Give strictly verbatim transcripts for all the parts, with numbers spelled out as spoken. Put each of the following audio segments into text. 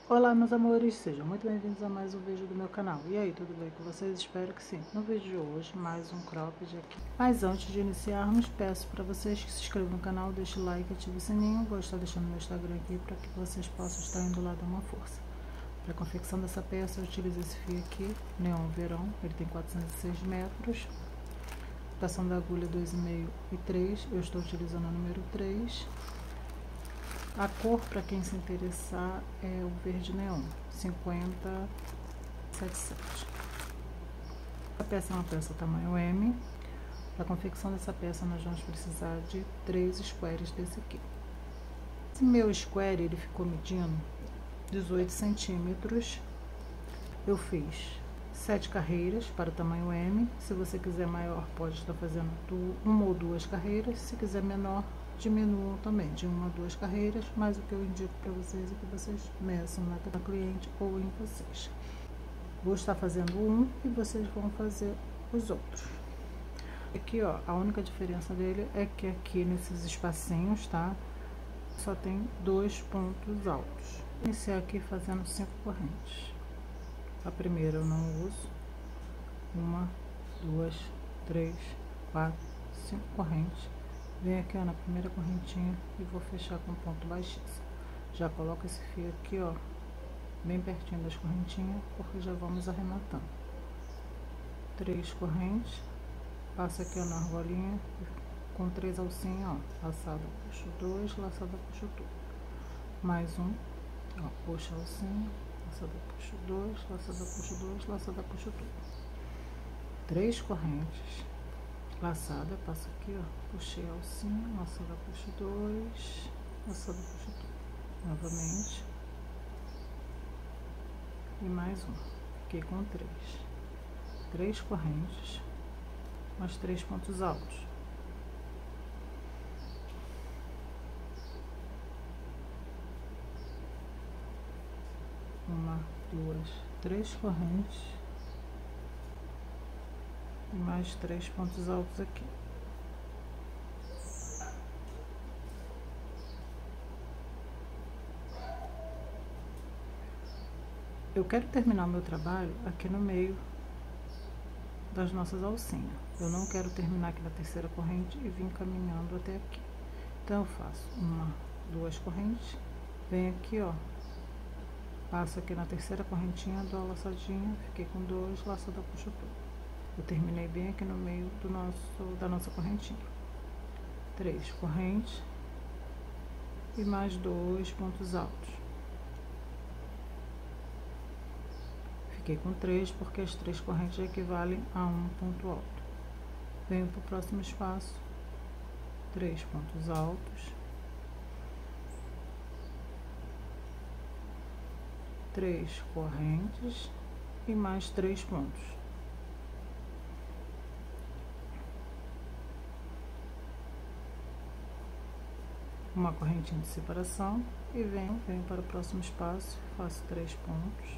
Olá meus amores, sejam muito bem-vindos a mais um vídeo do meu canal. E aí, tudo bem com vocês? Espero que sim. No vídeo de hoje, mais um cropped aqui. Mas antes de iniciarmos, peço para vocês que se inscrevam no canal, deixem o like, ativem o sininho. Vou estar deixando meu Instagram aqui para que vocês possam estar indo lá dar uma força. Para a confecção dessa peça eu utilizo esse fio aqui, Neon Verão, ele tem quatrocentos e seis metros. Rotação da agulha dois e meio e três, eu estou utilizando a número três. A cor, para quem se interessar, é o verde neon, cinquenta setenta e sete. A peça é uma peça tamanho M. Para a confecção dessa peça, nós vamos precisar de três squares desse aqui. Esse meu square, ele ficou medindo dezoito centímetros. Eu fiz sete carreiras para o tamanho M. Se você quiser maior, pode estar fazendo uma ou duas carreiras. Se quiser menor, diminuam também de uma a duas carreiras, mas o que eu indico para vocês é que vocês meçam na cliente ou em vocês. Vou estar fazendo um e vocês vão fazer os outros. Aqui, ó, a única diferença dele é que aqui nesses espacinhos, tá? Só tem dois pontos altos. Vou iniciar aqui fazendo cinco correntes. A primeira eu não uso. Uma, duas, três, quatro, cinco correntes. Venho aqui, ó, na primeira correntinha e vou fechar com ponto baixíssimo. Já coloco esse fio aqui, ó, bem pertinho das correntinhas, porque já vamos arrematando. Três correntes, passa aqui, ó, na argolinha, com três alcinhas, ó, laçada, puxo dois, laçada, puxo tudo. Mais um, ó, puxa a alcinha, laçada, puxo dois, laçada, puxo dois, laçada, puxo tudo. Três correntes. Laçada, passo aqui, ó, puxei a alcinha, laçada, puxo dois, laçada, puxo tudo, novamente, e mais um, fiquei com três, três correntes, mais três pontos altos, uma, duas, três correntes, e mais três pontos altos aqui. Eu quero terminar o meu trabalho aqui no meio das nossas alcinhas. Eu não quero terminar aqui na terceira corrente e vir caminhando até aqui. Então eu faço uma, duas correntes, venho aqui, ó, passo aqui na terceira correntinha, dou a laçadinha, fiquei com dois, laçada, puxo tudo. Eu terminei bem aqui no meio do nosso, da nossa correntinha. Três correntes e mais dois pontos altos. Fiquei com três porque as três correntes equivalem a um ponto alto. Venho para o próximo espaço, três pontos altos, três correntes e mais três pontos. Uma correntinha de separação e venho, venho para o próximo espaço, faço três pontos,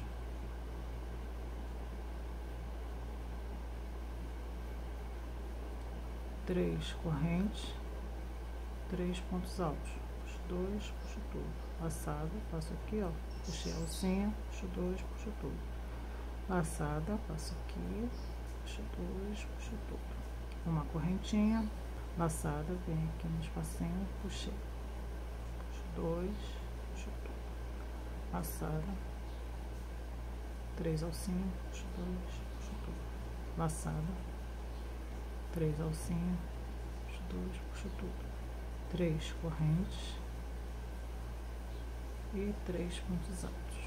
três correntes, três pontos altos, puxo dois, puxo tudo, laçada, passo aqui, ó, puxei a alcinha, puxo dois, puxo tudo, laçada, passo aqui, puxo dois, puxo tudo, uma correntinha, laçada, venho aqui no espacinho, puxei, dois, puxo tudo, laçada, três alcinhas, puxo dois, puxo tudo, laçada, três alcinhas, puxo dois, puxo tudo, três correntes e três pontos altos.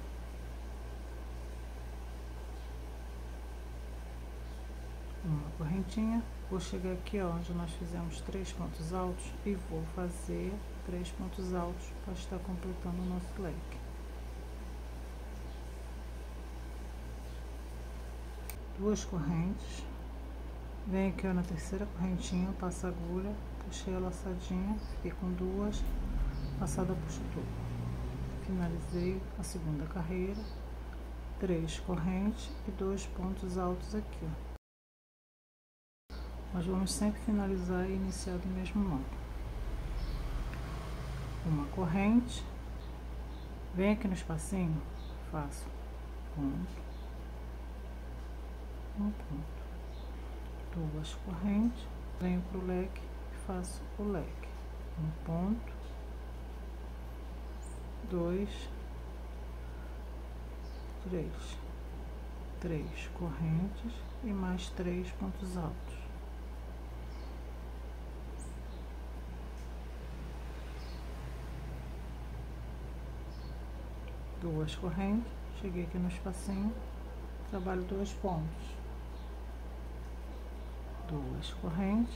Uma correntinha, vou chegar aqui, ó, onde nós fizemos três pontos altos e vou fazer três pontos altos para estar completando o nosso leque. Duas correntes, venho aqui, ó, na terceira correntinha, passo a agulha, puxei a laçadinha, fiquei com duas, laçada, puxo tudo. Finalizei a segunda carreira, três correntes e dois pontos altos aqui, ó. Nós vamos sempre finalizar e iniciar do mesmo modo. Uma corrente, Venho aqui no espacinho, faço ponto, um ponto, duas correntes, venho pro leque e faço o leque, um ponto, dois, três, três correntes e mais três pontos altos. Duas correntes, cheguei aqui no espacinho, trabalho dois pontos, duas correntes,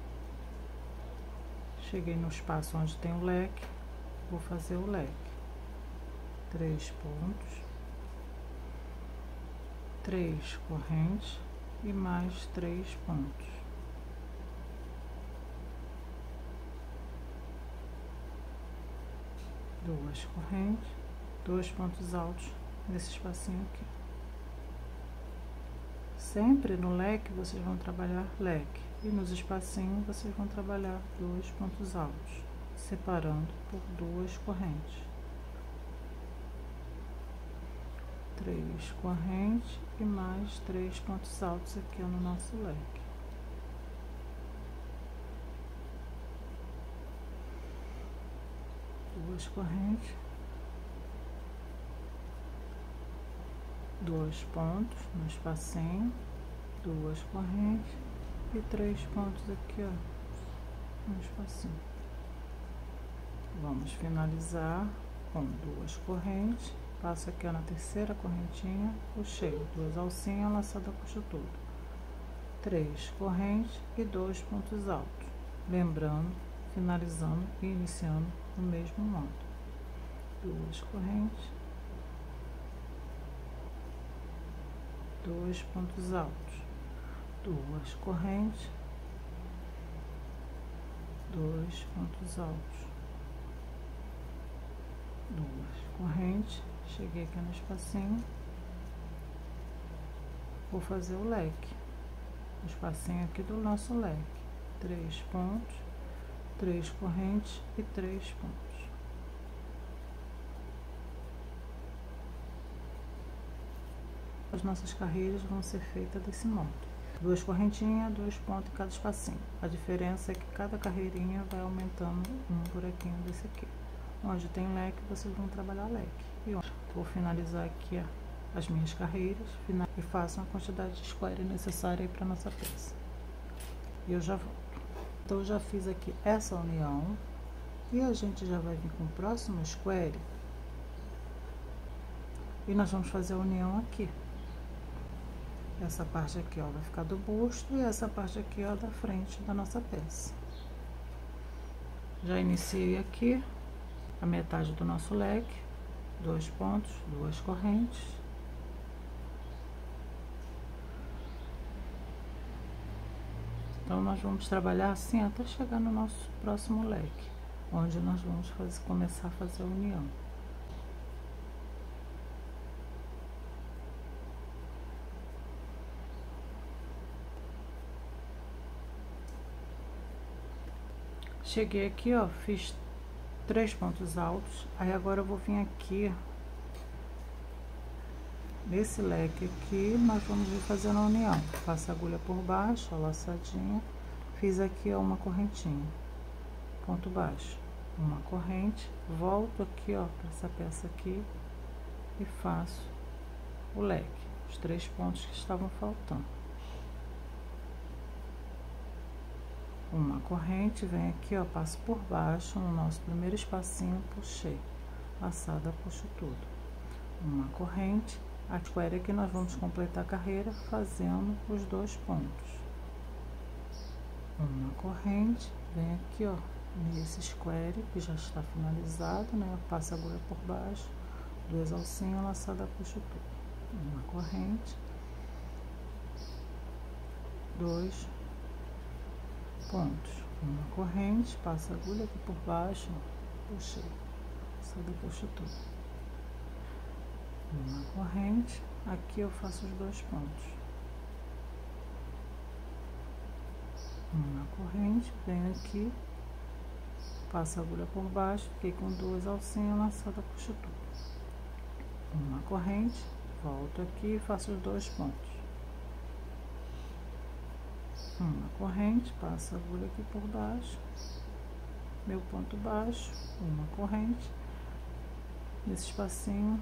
cheguei no espaço onde tem o leque, vou fazer o leque, três pontos, três correntes e mais três pontos, duas correntes, dois pontos altos nesse espacinho aqui. Sempre no leque vocês vão trabalhar leque e nos espacinhos vocês vão trabalhar dois pontos altos, separando por duas correntes, três correntes e mais três pontos altos aqui no nosso leque. Duas correntes, dois pontos no espacinho, duas correntes e três pontos aqui, ó, no espacinho. Vamos finalizar com duas correntes, passo aqui, ó, na terceira correntinha, puxei duas alcinhas, laçada puxo tudo, três correntes e dois pontos altos, lembrando, finalizando e iniciando no mesmo modo, duas correntes, dois pontos altos, duas correntes, dois pontos altos, duas correntes, cheguei aqui no espacinho, vou fazer o leque, o espacinho aqui do nosso leque, três pontos, três correntes e três pontos. As nossas carreiras vão ser feitas desse modo, duas correntinhas, dois pontos em cada espacinho. A diferença é que cada carreirinha vai aumentando um buraquinho desse aqui. Onde tem leque, vocês vão trabalhar leque. E onde vou finalizar aqui, ó, as minhas carreiras e faço a quantidade de square necessária para nossa peça. E eu já volto. Então eu já fiz aqui essa união e a gente já vai vir com o próximo square e nós vamos fazer a união aqui. Essa parte aqui, ó, vai ficar do busto e essa parte aqui, ó, da frente da nossa peça. Já iniciei aqui a metade do nosso leque, dois pontos, duas correntes. Então nós vamos trabalhar assim até chegar no nosso próximo leque, onde nós vamos fazer, começar a fazer a união. Cheguei aqui, ó, fiz três pontos altos, aí agora eu vou vir aqui, nesse leque aqui, nós vamos ir fazendo a união. Passo a agulha por baixo, ó, laçadinha, fiz aqui, ó, uma correntinha, ponto baixo, uma corrente, volto aqui, ó, para essa peça aqui e faço o leque, os três pontos que estavam faltando. Uma corrente, vem aqui, ó, passo por baixo no nosso primeiro espacinho, puxei, laçada, puxo tudo. Uma corrente, a square aqui nós vamos completar a carreira fazendo os dois pontos. Uma corrente, vem aqui, ó, nesse square que já está finalizado, né? Passo a agulha por baixo, duas alcinhas, laçada, puxo tudo. Uma corrente, dois pontos, uma corrente, passo a agulha aqui por baixo, puxei, laçada, puxo tudo. Uma corrente, aqui eu faço os dois pontos. Uma corrente, venho aqui, passo a agulha por baixo, fiquei com duas alcinhas, laçada, puxo tudo. uma corrente, volto aqui e faço os dois pontos. Uma corrente, passo a agulha aqui por baixo, meu ponto baixo, uma corrente, nesse espacinho,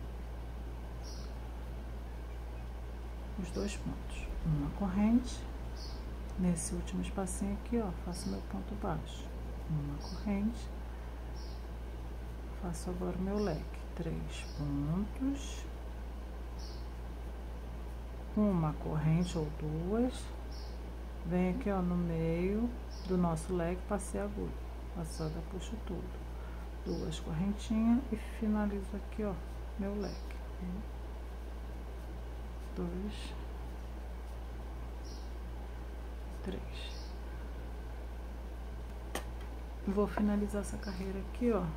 os dois pontos, uma corrente, nesse último espacinho aqui, ó, faço meu ponto baixo, uma corrente, faço agora o meu leque, três pontos, uma corrente ou duas, venho aqui, ó, no meio do nosso leque, passei a agulha, passada, puxo tudo, duas correntinhas e finalizo aqui, ó, meu leque, um, dois, três. Vou finalizar essa carreira aqui, ó,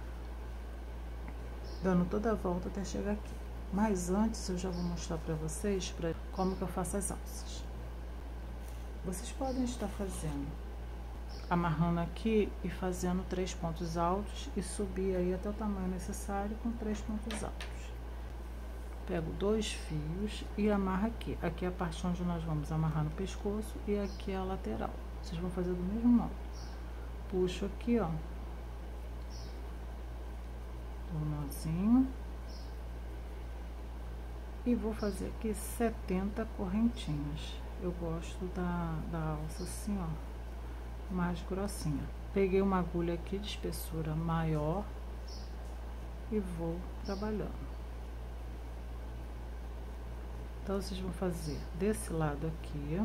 dando toda a volta até chegar aqui. Mas antes eu já vou mostrar pra vocês pra como que eu faço as alças. Vocês podem estar fazendo, amarrando aqui e fazendo três pontos altos e subir aí até o tamanho necessário com três pontos altos. Pego dois fios e amarro aqui. Aqui é a parte onde nós vamos amarrar no pescoço e aqui é a lateral. Vocês vão fazer do mesmo modo. Puxo aqui, ó, um nozinho e vou fazer aqui setenta correntinhas. Eu gosto da, da alça assim, ó, mais grossinha. Peguei uma agulha aqui de espessura maior e vou trabalhando. Então, vocês vão fazer desse lado aqui,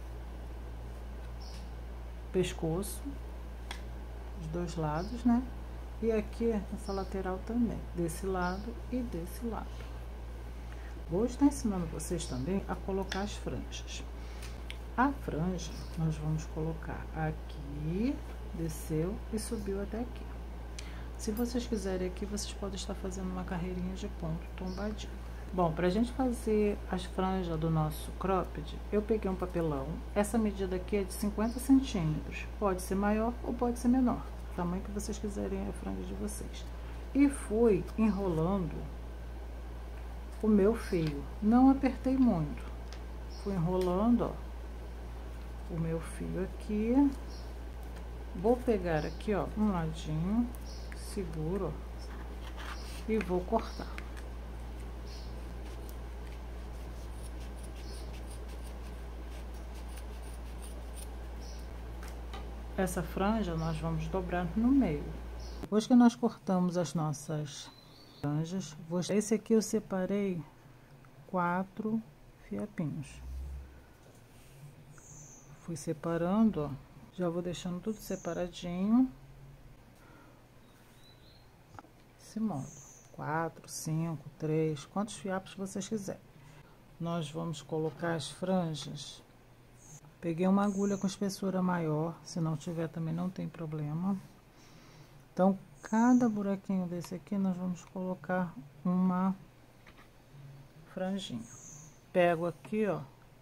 pescoço, os dois lados, né? E aqui, essa lateral também, desse lado e desse lado. Vou estar ensinando vocês também a colocar as franjas. A franja, nós vamos colocar aqui, desceu e subiu até aqui. Se vocês quiserem aqui, vocês podem estar fazendo uma carreirinha de ponto tombadinho. Bom, pra gente fazer as franjas do nosso cropped, eu peguei um papelão. Essa medida aqui é de cinquenta centímetros. Pode ser maior ou pode ser menor. O tamanho que vocês quiserem é a franja de vocês. E fui enrolando o meu fio. Não apertei muito. Fui enrolando, ó, o meu fio aqui. Vou pegar aqui, ó, um ladinho, seguro, ó, e vou cortar. Essa franja nós vamos dobrar no meio. Depois que nós cortamos as nossas franjas, vou... esse aqui eu separei quatro fiapinhos. Fui separando, ó, já vou deixando tudo separadinho. Desse modo, quatro, cinco, três, quantos fiapos vocês quiserem. Nós vamos colocar as franjas. Peguei uma agulha com espessura maior, se não tiver também não tem problema. Então, cada buraquinho desse aqui nós vamos colocar uma franjinha. Pego aqui, ó,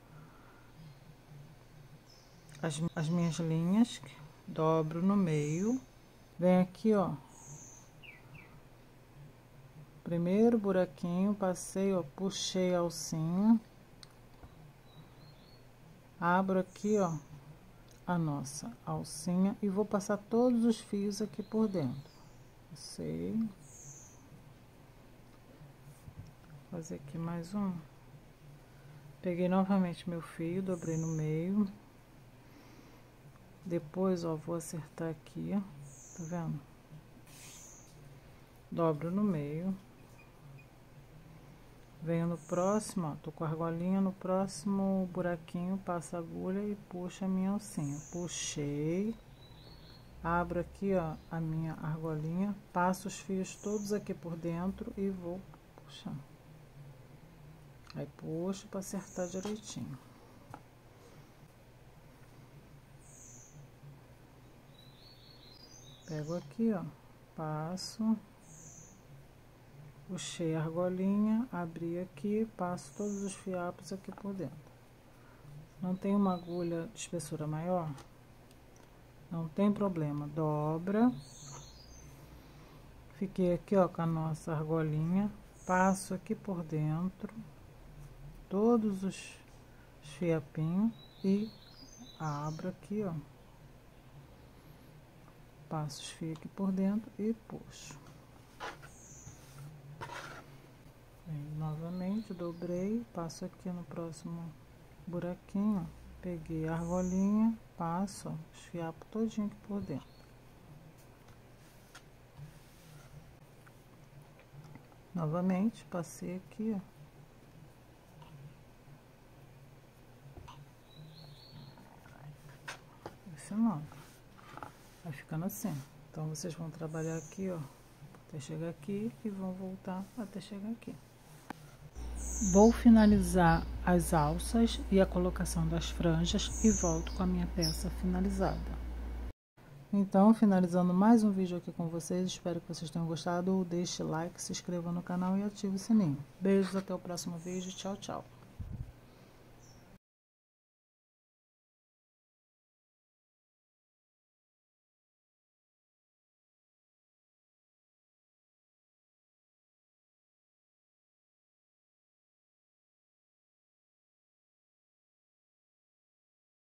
as, as minhas linhas, dobro no meio, venho aqui, ó, primeiro buraquinho, passei, ó, puxei a alcinha. Abro aqui, ó, a nossa alcinha e vou passar todos os fios aqui por dentro. Passei. Vou fazer aqui mais um. Peguei novamente meu fio, dobrei no meio. Depois, ó, vou acertar aqui, ó, tá vendo? Dobro no meio. Venho no próximo, ó, tô com a argolinha, no próximo buraquinho, passo a agulha e puxo a minha alcinha. Puxei, abro aqui, ó, a minha argolinha, passo os fios todos aqui por dentro e vou puxando. Aí puxo para acertar direitinho. Pego aqui, ó, passo. Puxei a argolinha, abri aqui, passo todos os fiapos aqui por dentro. Não tem uma agulha de espessura maior? Não tem problema, dobra. Fiquei aqui, ó, com a nossa argolinha, passo aqui por dentro todos os fiapinhos e abro aqui, ó, passo os fios aqui por dentro e puxo. Aí, novamente dobrei, passo aqui no próximo buraquinho, peguei a argolinha, passo, ó, os fiapos todinho aqui por dentro. Novamente, passei aqui, ó. Esse não. Vai ficando assim. Então, vocês vão trabalhar aqui, ó, até chegar aqui e vão voltar até chegar aqui. Vou finalizar as alças e a colocação das franjas e volto com a minha peça finalizada. Então, finalizando mais um vídeo aqui com vocês, espero que vocês tenham gostado. Deixe like, se inscreva no canal e ative o sininho. Beijos, até o próximo vídeo. Tchau, tchau.